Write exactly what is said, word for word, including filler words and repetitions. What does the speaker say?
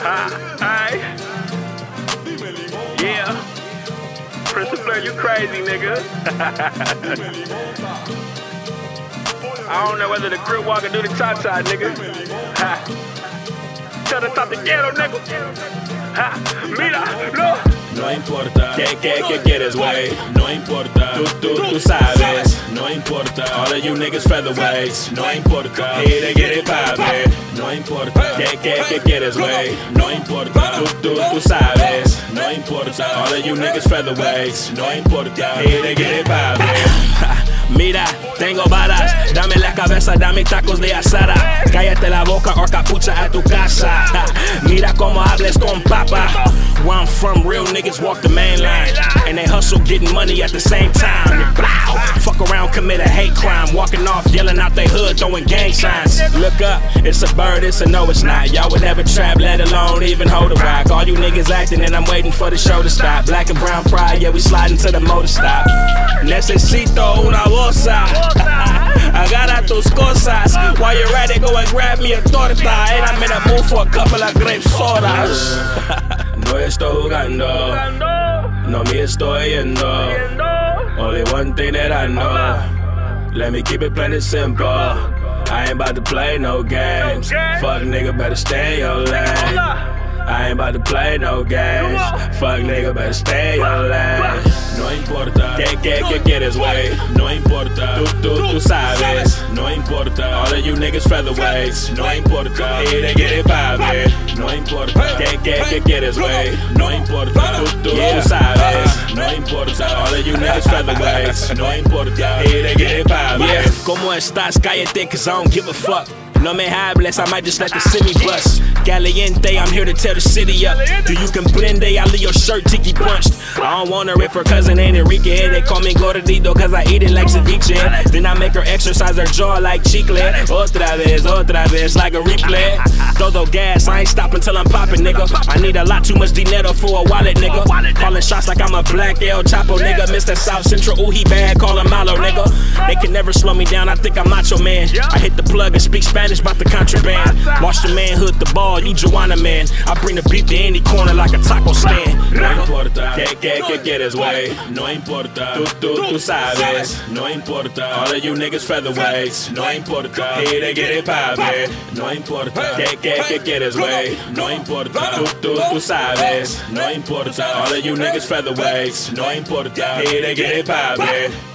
Alright. Yeah. Prince of Flair, you crazy, nigga. I don't know whether the grip walk or do the cha-cha, nigga. Ha. Tell the top to ghetto, nigga. Ha. Mira, no. No importa que, que, que quieres, wey. No importa, tú, tú, tú sabes. No importa, all of you niggas featherweights. No importa, here to get it poppin'. No importa que, que, que quieres, wey. No importa, tú, tú, tú sabes. No importa, all of you niggas featherweights. No importa, here to get it poppin'. Mira, tengo balas, dame la cabeza, dame tacos de asada. Cállate la boca o capucha a tu casa. Mira como hables con papa. Where I'm from, real niggas walk the main line, and they hustle getting money at the same time. Fuck around, commit a hate crime, walking off, yelling out they hood, throwing gang signs. Look up, it's a bird, it's a no, it's not. Y'all would never trap, let alone even hold a rock. All you niggas acting and I'm waiting for the show to stop. Black and brown pride, yeah, we sliding to the motor stop. Necesito una bolsa. Agarra tus cosas. While you're at it, go and grab me a torta. And I'm in a mood for a couple of grape sodas. No estoy jugando, no me estoy yendo. Only one thing that I know, let me keep it plain and simple. I ain't about to play no games. Fuck nigga, better stay in your lane. I ain't about to play no games. Fuck nigga, better stay in your lane. No importa que, que, que quieres, wey. No importa, tú, tú, tú sabes. No importa, all of you niggas featherweights. No importa, here to get it poppin'. No importa que, que, que quieres, wey. No importa, tú, tú, tú sabes. No importa, all of you niggas featherweights. No importa, here to get it poppin'. Yeah, ¿cómo estás? Cállate, cause I don't give a fuck. No me hables, I might just let the city bust. Caliente, I'm here to tear the city up. Do you comprende? I leave your shirt tiki punched. I don't want her if her cousin ain't Enrique. They call me gordito cause I eat it like ceviche. Then I make her exercise her jaw like chicle. Otra vez, otra vez, like a replay. Todo gas, I ain't stopping till I'm popping, nigga. I need a lot too much dinero for a wallet, nigga. Calling shots like I'm a black El Chapo, nigga. Mister South Central, ooh, he bad, call him Malo, nigga. They can never slow me down, I think I'm macho, man. I hit the plug and speak Spanish about the contraband. Watch the manhood, the ball, you Joanna, man. I bring the beat to any corner like a taco stand. No importa que, que, que quieres, wey. No importa, tú, tú, tú sabes. No importa, all of you niggas featherweights. No importa, here to get it poppin'. No importa que, que, que quieres, wey. No importa, tú, tú, tú sabes. No importa, all of you niggas featherweights. No importa, here to get it poppin'.